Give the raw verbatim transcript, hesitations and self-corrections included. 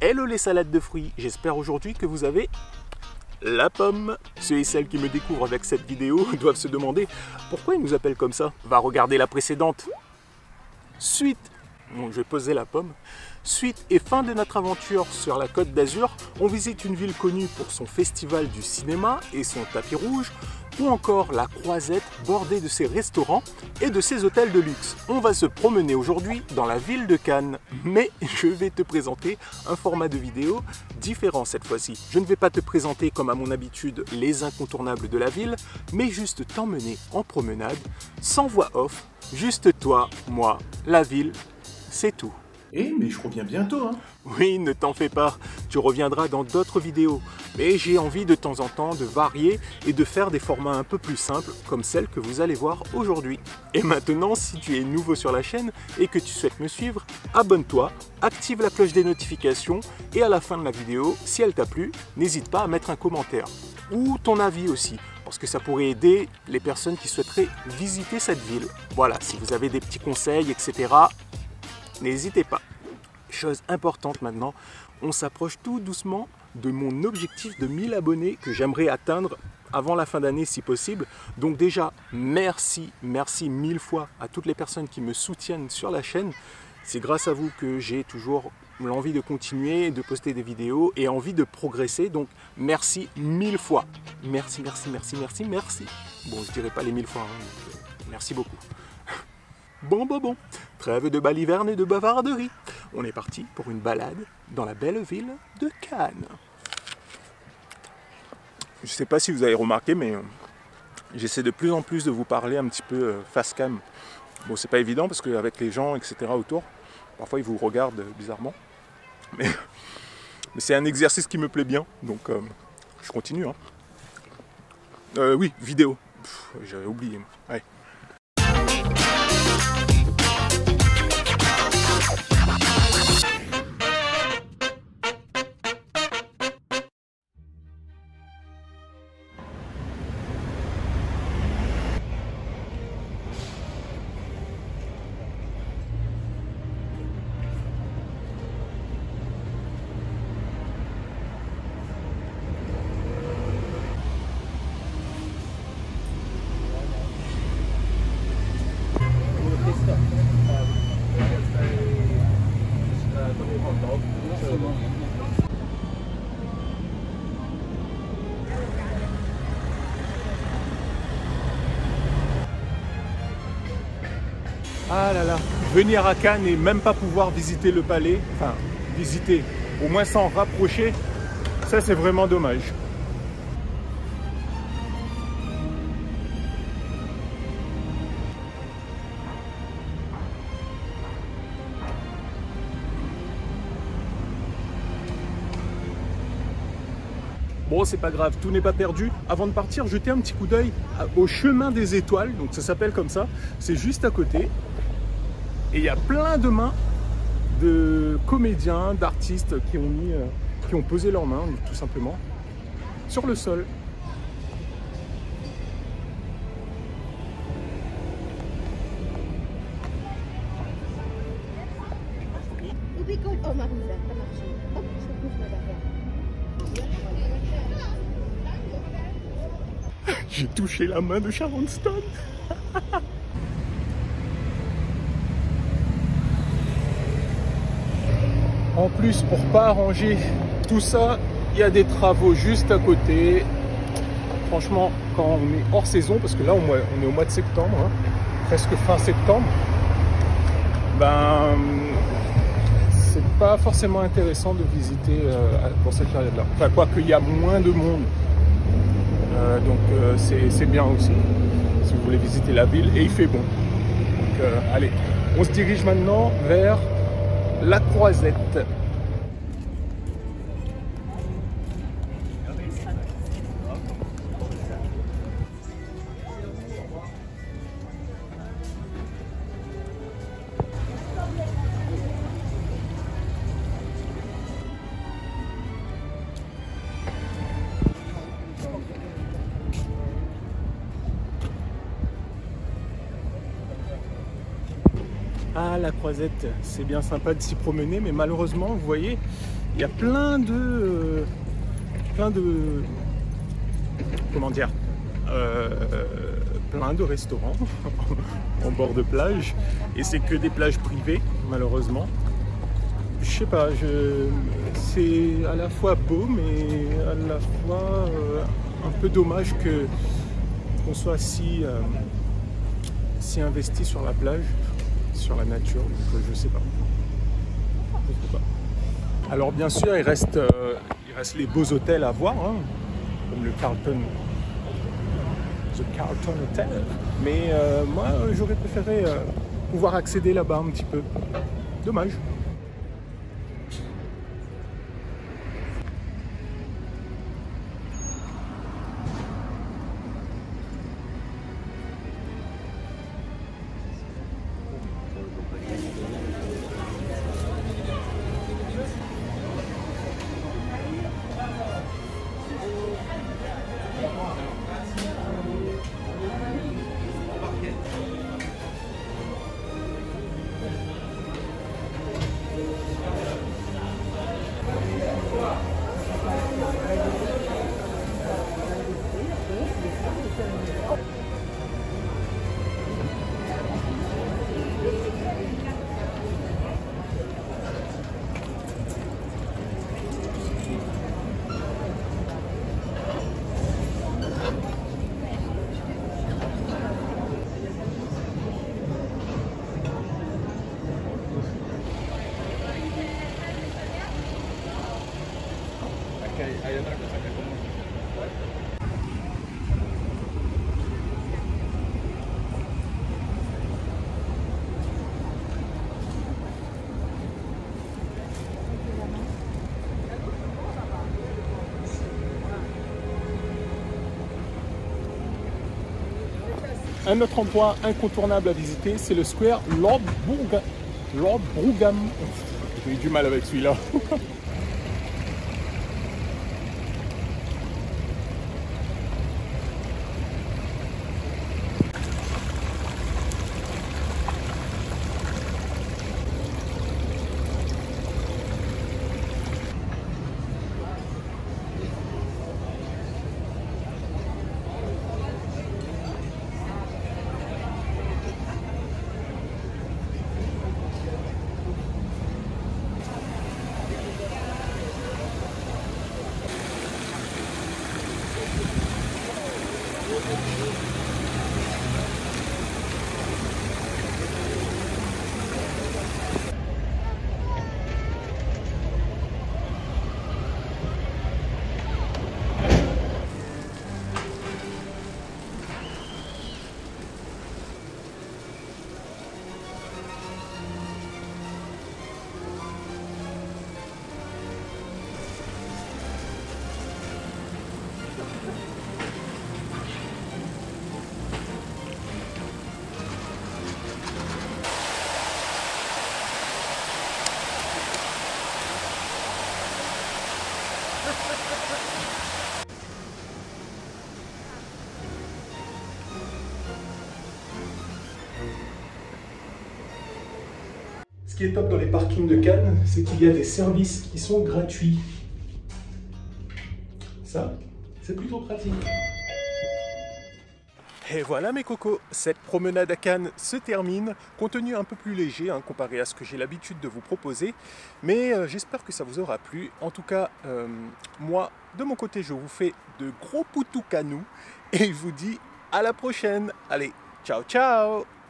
Hello les salades de fruits, j'espère aujourd'hui que vous avez la pomme. Ceux et celles qui me découvrent avec cette vidéo doivent se demander pourquoi ils nous appellent comme ça. Va regarder la précédente. Suite, bon, je vais poser la pomme. Suite et fin de notre aventure sur la Côte d'Azur, on visite une ville connue pour son festival du cinéma et son tapis rouge, ou encore la Croisette bordée de ses restaurants et de ses hôtels de luxe. On va se promener aujourd'hui dans la ville de Cannes, mais je vais te présenter un format de vidéo différent cette fois-ci. Je ne vais pas te présenter comme à mon habitude les incontournables de la ville, mais juste t'emmener en promenade, sans voix off, juste toi, moi, la ville, c'est tout. Eh, mais je reviens bientôt, hein. Oui, ne t'en fais pas, tu reviendras dans d'autres vidéos. Mais j'ai envie de temps en temps de varier et de faire des formats un peu plus simples, comme celle que vous allez voir aujourd'hui. Et maintenant, si tu es nouveau sur la chaîne et que tu souhaites me suivre, abonne-toi, active la cloche des notifications et à la fin de la vidéo, si elle t'a plu, n'hésite pas à mettre un commentaire. Ou ton avis aussi, parce que ça pourrait aider les personnes qui souhaiteraient visiter cette ville. Voilà, si vous avez des petits conseils, et cetera, n'hésitez pas. Chose importante maintenant, on s'approche tout doucement de mon objectif de mille abonnés que j'aimerais atteindre avant la fin d'année si possible. Donc déjà, merci, merci mille fois à toutes les personnes qui me soutiennent sur la chaîne. C'est grâce à vous que j'ai toujours l'envie de continuer, de poster des vidéos et envie de progresser. Donc merci mille fois. Merci, merci, merci, merci, merci. Bon, je dirais pas les mille fois, hein, merci beaucoup. Bon, bon, bon, trêve de baliverne et de bavarderie. On est parti pour une balade dans la belle ville de Cannes. Je ne sais pas si vous avez remarqué, mais j'essaie de plus en plus de vous parler un petit peu face cam. Bon, c'est pas évident parce qu'avec les gens, et cetera autour, parfois ils vous regardent bizarrement. Mais, mais c'est un exercice qui me plaît bien, donc euh, je continue. Hein. Euh, oui, vidéo. J'avais oublié. Ouais. Ah là là, venir à Cannes et même pas pouvoir visiter le palais, enfin visiter, au moins s'en rapprocher, ça c'est vraiment dommage. Bon, c'est pas grave, tout n'est pas perdu. Avant de partir, jetez un petit coup d'œil au chemin des étoiles, donc ça s'appelle comme ça, c'est juste à côté. Et il y a plein de mains de comédiens, d'artistes qui ont mis, euh, qui ont posé leurs mains, tout simplement, sur le sol. J'ai touché la main de Sharon Stone. En plus, pour pas arranger tout ça, il y a des travaux juste à côté. Franchement, quand on est hors saison, parce que là on est au mois de septembre, hein, presque fin septembre, ben c'est pas forcément intéressant de visiter euh, dans cette période-là. Enfin, quoi qu'il y a moins de monde. Euh, donc euh, c'est bien aussi si vous voulez visiter la ville et il fait bon. Donc euh, allez, on se dirige maintenant vers la Croisette. Ah, la Croisette, c'est bien sympa de s'y promener, mais malheureusement, vous voyez, il y a plein de... Euh, plein de... Comment dire euh, plein de restaurants en bord de plage. Et c'est que des plages privées, malheureusement. Je sais pas, je... c'est à la fois beau, mais à la fois euh, un peu dommage que qu'on soit si, euh, si investi sur la plage, sur la nature, donc je sais pas. Je sais pas. Alors bien sûr, il reste, euh, il reste les beaux hôtels à voir, hein, comme le Carlton, The Carlton Hotel. Mais euh, moi, j'aurais préféré euh, pouvoir accéder là-bas un petit peu. Dommage. Hay otra cosa que como... Un autre endroit incontournable à visiter, c'est le Square Lord Brougham. Lord Brougham. J'ai eu du mal avec celui-là. Ce qui est top dans les parkings de Cannes, c'est qu'il y a des services qui sont gratuits. Ça, c'est plutôt pratique. Et voilà mes cocos, cette promenade à Cannes se termine. Contenu un peu plus léger hein, comparé à ce que j'ai l'habitude de vous proposer. Mais euh, j'espère que ça vous aura plu. En tout cas, euh, moi, de mon côté, je vous fais de gros poutous canous. Et je vous dis à la prochaine. Allez, ciao ciao!